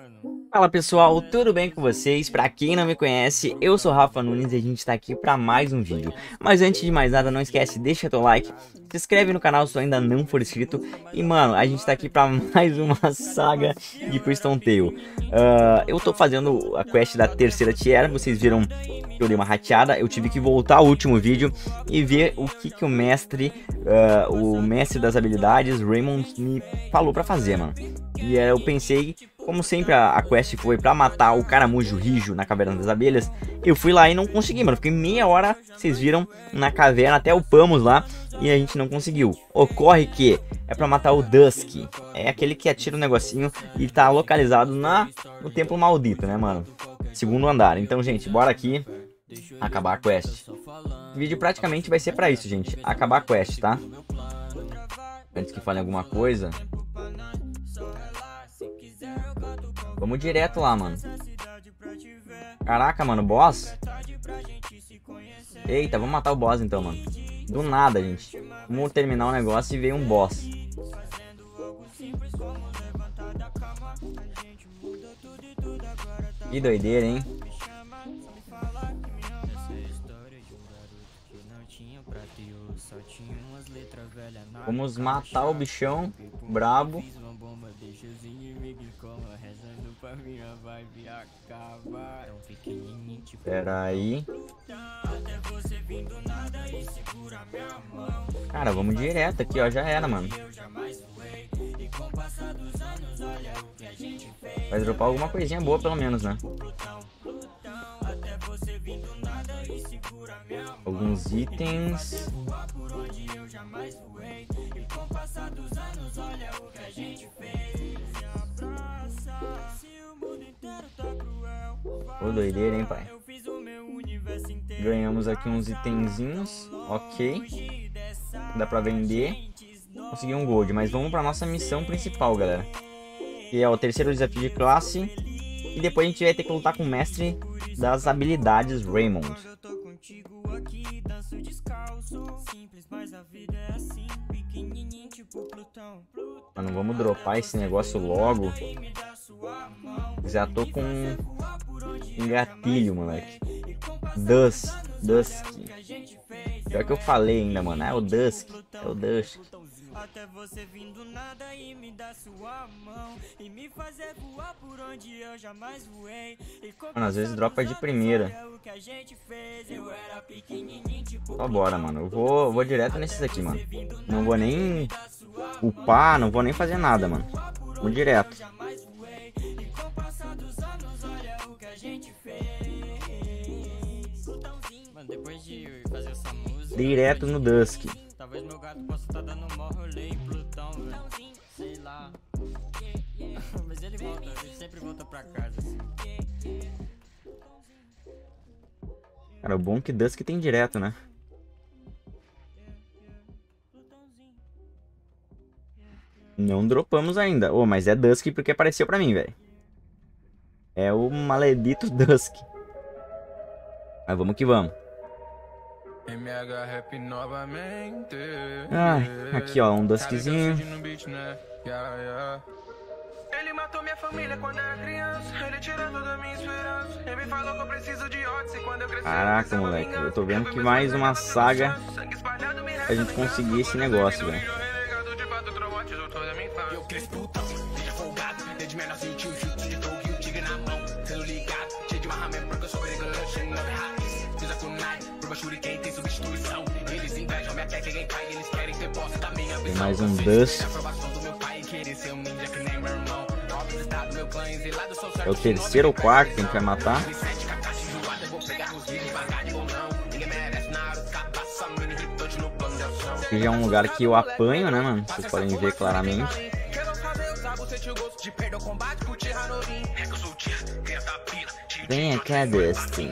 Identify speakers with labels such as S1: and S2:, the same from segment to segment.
S1: Fala pessoal, tudo bem com vocês? Pra quem não me conhece, eu sou Rafa Nunes e a gente tá aqui pra mais um vídeo. Mas antes de mais nada, não esquece, deixa teu like, se inscreve no canal se tu ainda não for inscrito. E mano, a gente tá aqui pra mais uma saga de Priston Tale. Eu tô fazendo a quest da terceira tier, vocês viram que eu dei uma rateada. Eu tive que voltar ao último vídeo e ver o que o mestre das habilidades, Raymond, me falou pra fazer, mano. E eu pensei, como sempre a quest foi pra matar o caramujo rijo na caverna das abelhas, eu fui lá e não consegui, mano. Fiquei meia hora, vocês viram, na caverna, até upamos lá e a gente não conseguiu. Ocorre que é pra matar o Dusk, é aquele que atira o negocinho e tá localizado no templo maldito, né, mano? Segundo andar. Então, gente, bora aqui acabar a quest. O vídeo praticamente vai ser pra isso, gente, acabar a quest, tá? Antes que fale alguma coisa, vamos direto lá, mano. Caraca, mano, boss? Eita, vamos matar o boss então, mano. Do nada, gente. Vamos terminar o negócio e veio um boss. Que doideira, hein? Vamos matar o bichão brabo. Pera aí. Cara, vamos direto aqui, ó. Já era, mano. Vai dropar alguma coisinha boa, pelo menos, né? Alguns itens. Ô, doideira, hein, pai? Ganhamos aqui uns itenzinhos. Ok. Dá pra vender. Consegui um gold. Mas vamos pra nossa missão principal, galera. Que é o terceiro desafio de classe. E depois a gente vai ter que lutar com o mestre das habilidades, Raymond. Mano, vamos dropar esse negócio logo. Já tô com um gatilho, moleque. Dusk. Pior que eu falei ainda, mano. É o Dusk. É o Dusk. Até você vindo nada e me dar sua mão e me fazer voar por onde eu jamais voei. Mano, às vezes dropa de primeira. Só bora, mano. Eu vou direto nesses aqui, mano. Não vou nem upar, não vou nem fazer nada, mano. Vou direto.
S2: Mano, depois de fazer essa música,
S1: direto no Dusk.
S2: Talvez meu gato possa estar dando mó rolê em Plutão, velho. Sei lá. Mas ele sempre volta pra casa, assim.
S1: Cara, o bom é que Dusk tem direto, né? Não dropamos ainda. Oh, mas é Dusk porque apareceu pra mim, velho. É o maledito Dusk. Mas vamos que vamos.
S3: MH Rap novamente.
S1: Aqui ó, um Duskzinho.
S3: Ele matou minha família quando era criança. Ele tirou toda a minha esperança. Ele me falou que eu preciso de ódio. Quando eu crescer,
S1: caraca, moleque, eu tô vendo que mais uma saga a gente conseguir esse negócio, velho.
S3: Eu cresci putão, deixa folgado. Desde menorzinho tinha um chute de fogo e o tigre na mão. Sendo ligado, cheio de marramento porque eu sou perigoso. Não é rápido, usa kunai. Prova shuriken, tem substituição. Eles invejam minha técnica, quem cai. Eles querem ter bosta da minha visão.
S1: Tem mais um Dusk. É o terceiro ou quarto que a gente vai matar. Aqui já é um lugar que eu apanho, né, mano? Vocês podem ver claramente. Venha cá, Dustin.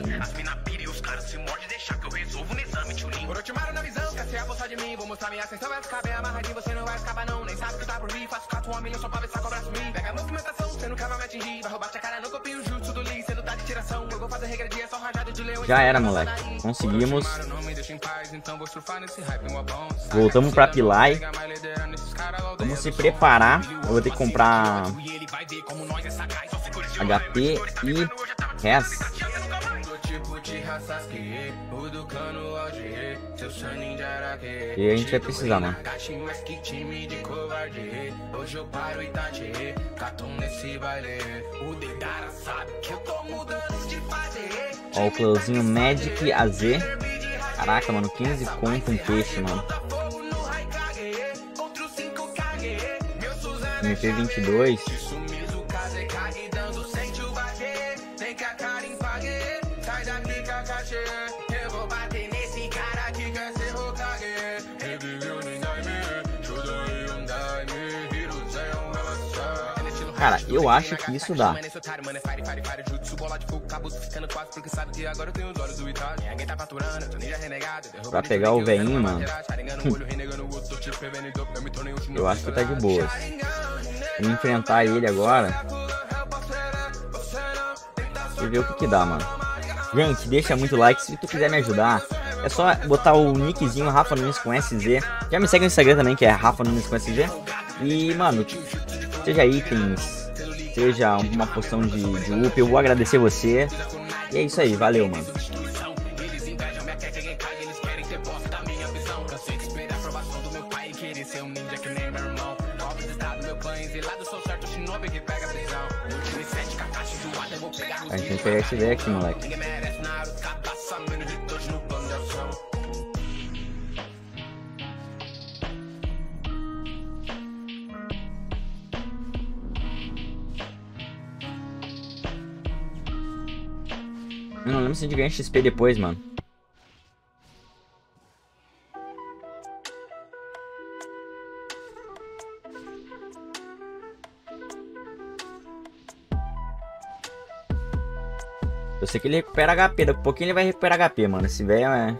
S1: Vou mostrar minha ascensão, vai ficar bem amarradinho, você não vai escapar não. Nem sabe o que tá por vir, faço 4 milhões só pra ver se abraço mim. Pega a movimentação, você nunca vai me atingir. Vai roubar tua cara, não copio o jutsu do Lee. Cê não tá de tiração, eu vou fazer regradinha, só rajado de leão. Já era, moleque, conseguimos. Voltamos pra Pilai. Vamos se preparar. Eu vou ter que comprar HP e Res. E a gente vai precisar, mano. Ó, o clãozinho Magic AZ. Caraca, mano, 15 conto um peixe, mano. MP22. Cara, eu acho que isso dá. Pra pegar o velhinho, mano. Eu acho que tá de boas. Vamos enfrentar ele agora. E ver o que dá, mano. Gente, deixa muito like. Se tu quiser me ajudar, é só botar o nickzinho Rafa Nunes com SZ. Já me segue no Instagram também, que é Rafa Nunes com SZ. E, mano, seja itens, seja uma poção de up, eu vou agradecer você. E é isso aí, valeu, mano. A gente tem que pegar esse velho aqui, moleque. Eu não lembro se a gente ganha XP depois, mano. Eu sei que ele recupera HP, daqui a pouquinho ele vai recuperar HP, mano. Esse velho é...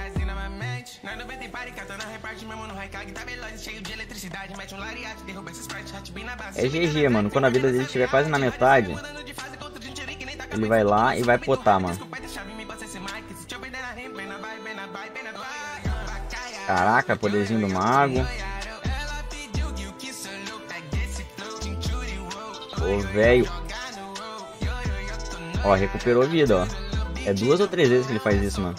S1: É GG, mano. Quando a vida dele estiver quase na metade, ele vai lá e vai potar, mano. Caraca, poderzinho do mago. Ô, velho. Ó, recuperou vida, ó. É 2 ou 3 vezes que ele faz isso, mano.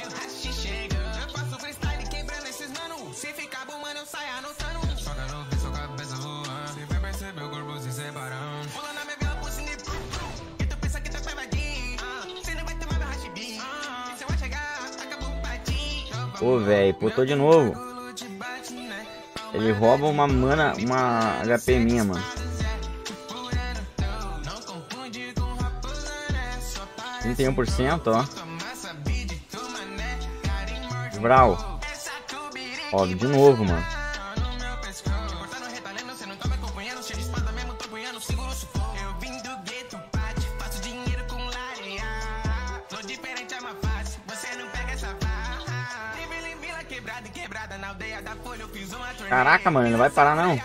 S1: Ô, velho, potou de novo. Ele rouba uma mana, uma HP minha, mano. Tem 31%, ó. Vral. Ó, de novo, mano. Caraca, mano, não vai parar não.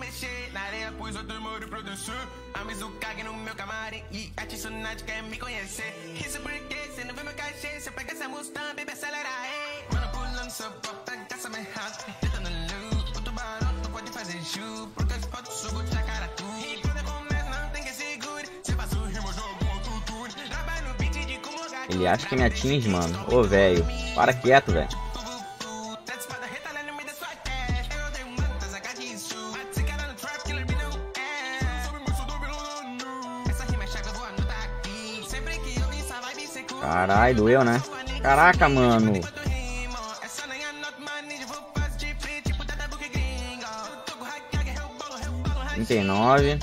S1: Ele acha que me atinge, mano. Ô, velho, para quieto, velho. Caralho, doeu, né? Caraca, mano. $39.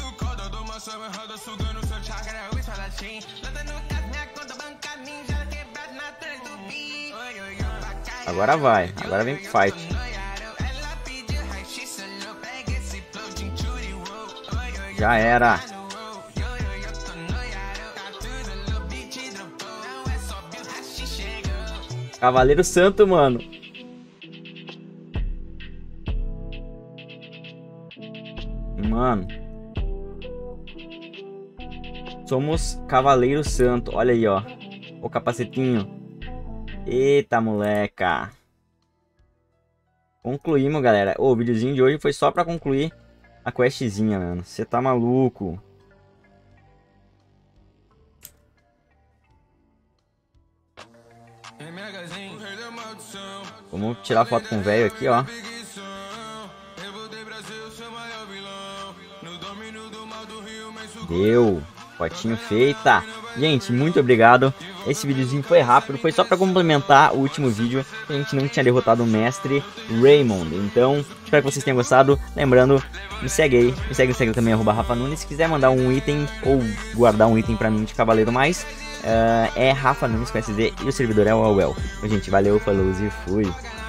S1: Agora vai. Agora vem pro fight. Já era. Cavaleiro Santo, mano. Mano. Somos Cavaleiro Santo. Olha aí, ó. O capacetinho. Eita, moleca. Concluímos, galera. O videozinho de hoje foi só pra concluir a questzinha, mano. Você tá maluco. Vamos tirar foto com o velho aqui, ó. Deu. Fotinho feita. Gente, muito obrigado. Esse videozinho foi rápido. Foi só pra complementar o último vídeo. Que a gente não tinha derrotado o mestre Raymond. Então, espero que vocês tenham gostado. Lembrando, me segue aí. Me segue também, @Rafa Nunes. Se quiser mandar um item ou guardar um item pra mim de Cavaleiro Mais, é Rafa Nunes com SZ. E o servidor é o Well. Gente, valeu, falou e fui.